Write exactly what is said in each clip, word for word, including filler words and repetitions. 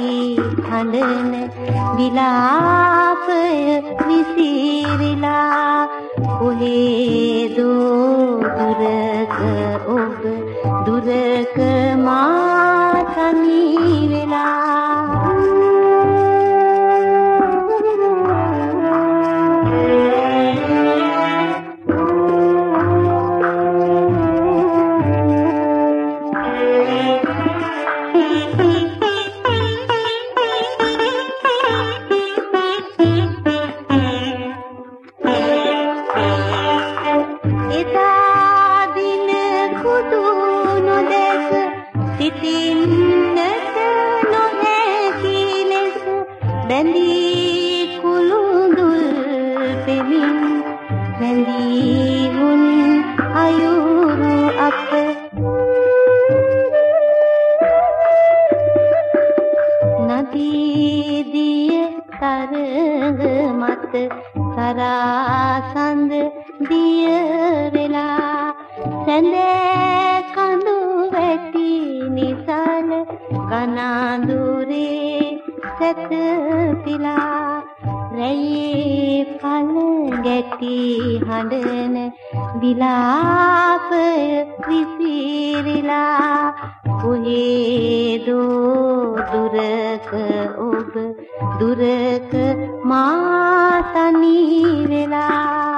හඬන විලාපය විසිරිලා කොහේදෝ දුරක ඔබ දුරක මා තනි වෙලා සිටින්නට නොහැකි ලෙස බැඳී කුළුඳුල් පෙමින් බැඳී වුන් අයුරු අප නදී දිය තරඟ මත සරාසඳ දිය වෙලා සැඳෑ කඳු වැටි නිසල කනඳුරේ සැතපීලා රැයේ පල ගැටි හඬන විලාපය විසිරිලා කොහේදෝ දුරක ඔබ දුරක මා තනි වෙලා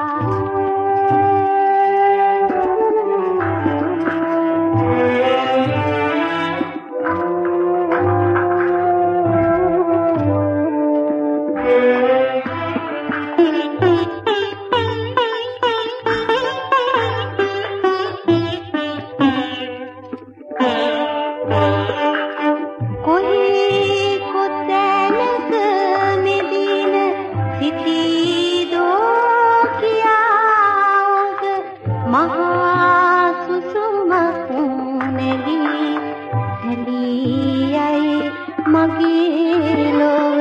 මහා සුසුමක් නෙලී හැලියයි මගේ ලොව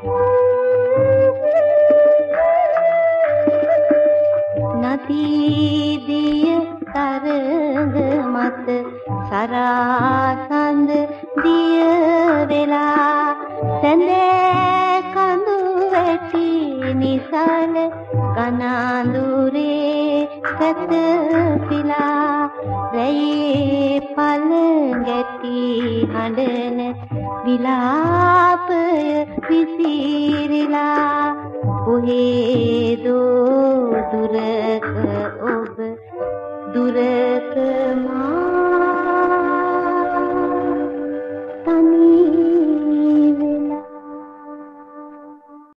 නදී දිය තරඟ මත සරාසඳ දිය වෙලා සැඳෑ කඳු වැටි නිසල කනඳුරේ සැතපීලා රැයේ පල ගැටි හඬන විලාපය විසිරිලා කොහේදෝ දුරක ඔබ දුර